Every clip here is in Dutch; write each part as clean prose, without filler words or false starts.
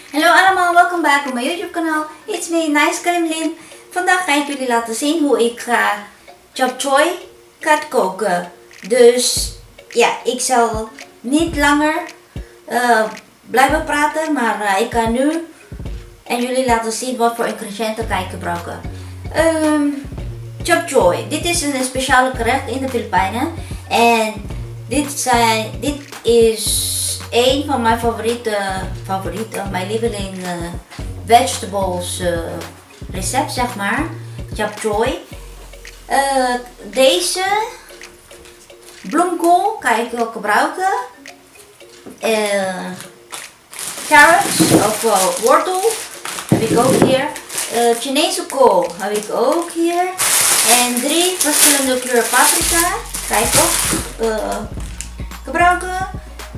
Hallo allemaal, welkom back op mijn YouTube kanaal. It's me, Nice Kremlin. Vandaag ga ik jullie laten zien hoe ik chop choy ga koken. Dus ja, ik zal niet langer blijven praten, maar ik ga nu en jullie laten zien wat voor ingrediënten ga ik gebruiken. Chop choy, dit is een speciale gerecht in de Filipijnen. En dit is een van mijn mijn lieveling vegetables recept, zeg maar. Chop choy. Deze bloemkool kan ik ook gebruiken. Carrots of wortel heb ik ook hier. Chinese kool heb ik ook hier. En 3 verschillende kleuren paprika kan ik ook gebruiken.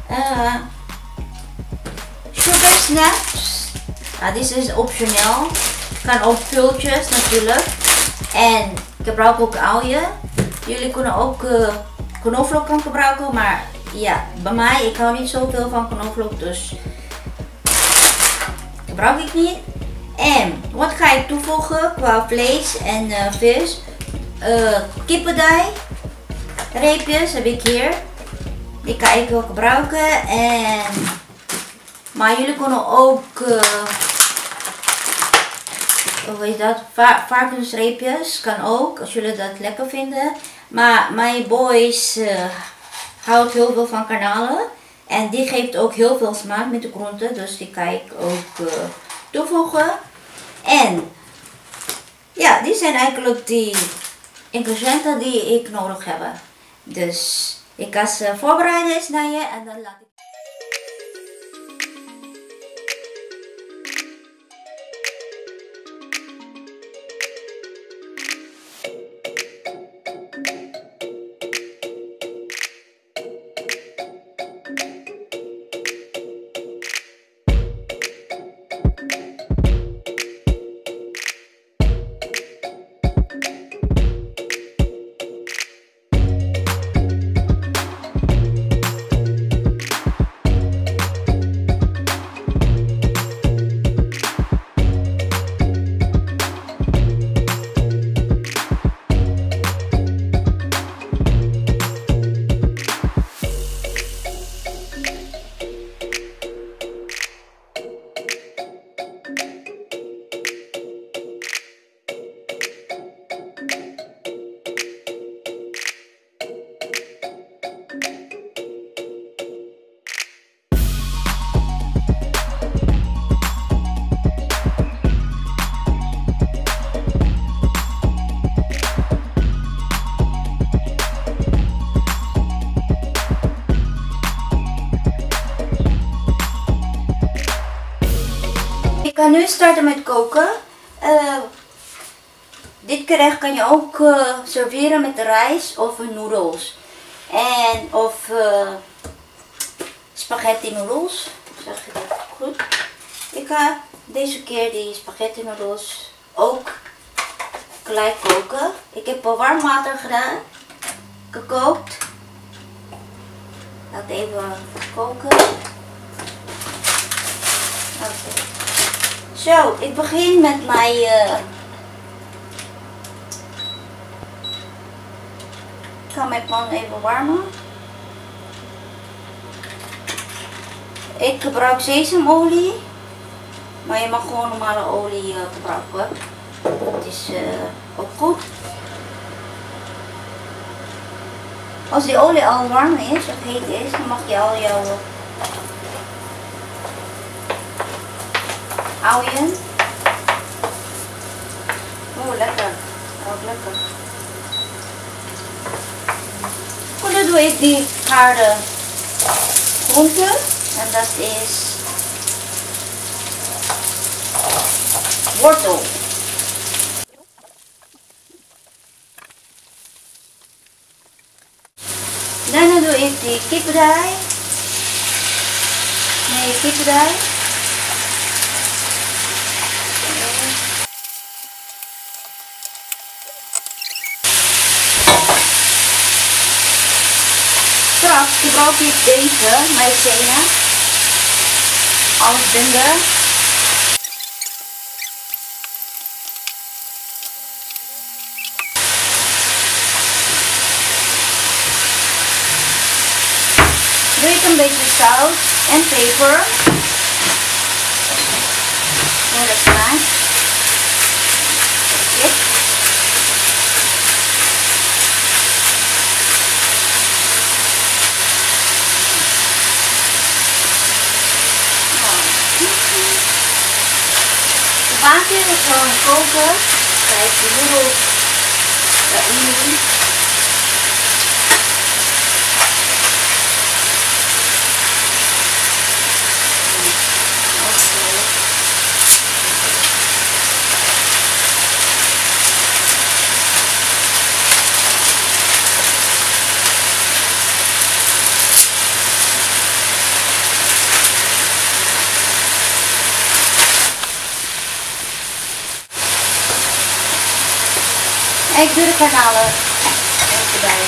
Sugar snaps. Dit is optioneel. Kan ook pultjes natuurlijk. En ik gebruik ook uien. Jullie kunnen ook knoflook gebruiken, maar ja, bij mij, ik hou niet zoveel van knoflook, dus gebruik ik niet. En wat ga ik toevoegen qua vlees en vis? Kippendij, reepjes heb ik hier. Die kan ik ook gebruiken. Maar jullie kunnen ook hoe heet dat? Varkensreepjes kan ook, als jullie dat lekker vinden. Maar mijn boys houdt heel veel van garnalen. En die geeft ook heel veel smaak met de groenten. Dus die kan ik ook toevoegen. En ja, die zijn eigenlijk die ingrediënten die ik nodig heb. Dus ik ga ze voorbereiden naar je en dan laat ik. Ik ga nu starten met koken. Dit gerecht kan je ook serveren met rijst of noedels. Of spaghetti noedels. Zeg je dat goed? Ik ga deze keer die spaghetti noedels ook gelijk koken. Ik heb warm water gedaan. Gekookt. Laat even koken. Oké. Zo, ik begin met mijn ik ga mijn pan even warmen. Ik gebruik sesamolie, maar je mag gewoon normale olie gebruiken. Dat is ook goed. Als die olie al warm is of heet is, dan mag je al jouw uien. Oh, lekker. Ook lekker. Goed, dan doe ik die harde groente. En dat is wortel. Daarna doe ik die kippendij. Nee, kippendij. Straks gebruik ik deze maïzena. Alles binden. ik een beetje zout en peper. Ja, dat is klaar. De water is gewoon koken. Kijk, de noedels erin doen. Ik doe de garnalen erbij.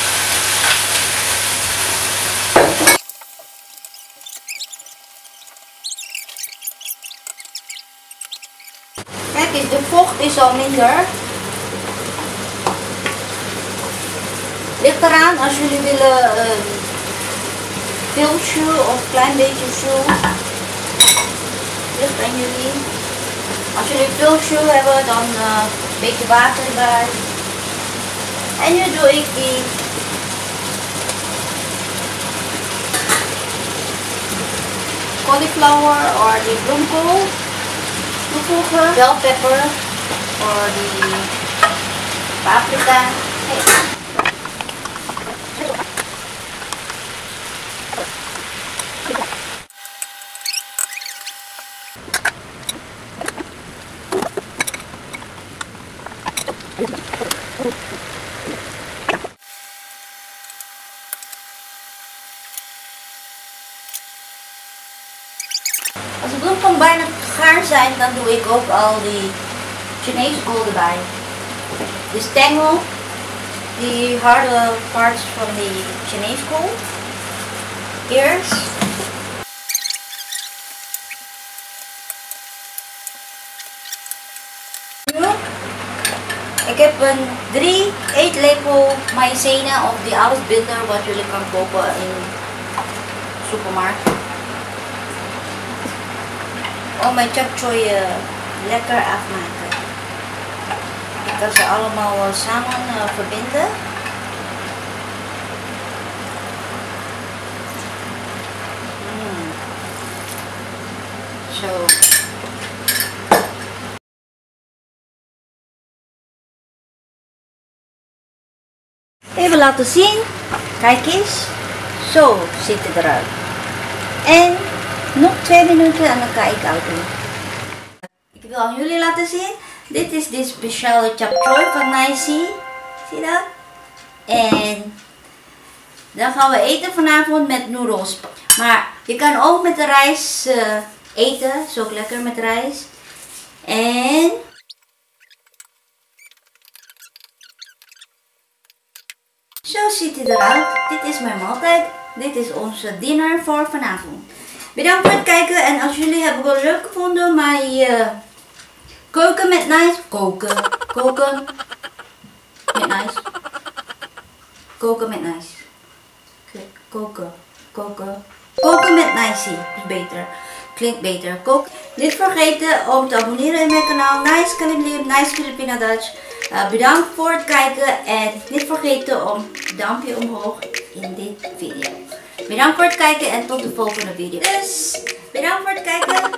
Kijk eens, de vocht is al minder. Ligt eraan als jullie willen veel jus of een klein beetje jus. Ligt aan jullie. Als jullie veel jus hebben, dan een beetje water erbij. En nu doe ik die cauliflower of die bloemkool toevoegen. Bell pepper of die paprika. Hey. Als de bloemkool bijna gaar zijn, dan doe ik ook al die Chinese kool erbij. De stengel, die harde parts van die Chinese kool. Eerst. Nu, ik heb een 3 eetlepel maïzena of die allesbinder wat jullie kan kopen in de supermarkt. Om mijn chap choy lekker afmaken. Ik kan ze allemaal samen verbinden. Zo. Even laten zien. Kijk eens. Zo ziet het eruit. En nog 2 minuten en dan ga ik uit doen. Ik wil aan jullie laten zien. Dit is de speciale chap choy van Nicey. Zie je dat? En dan gaan we eten vanavond met noedels. Maar je kan ook met de rijst eten. Is ook lekker met rijst. En zo ziet het eruit. Dit is mijn maaltijd. Dit is onze dinner voor vanavond. Bedankt voor het kijken en als jullie hebben het leuk gevonden, mijn koken met Nice. Koken met Nice. Koken met Nice. Koken met Nicey. Is beter. Klinkt beter. Niet vergeten om te abonneren in mijn kanaal. Nice Kalimlim, Nice Filipina Dutch. Bedankt voor het kijken en niet vergeten om het duimpje omhoog in dit video. Bedankt voor het kijken en tot de volgende video. Dus bedankt voor het kijken.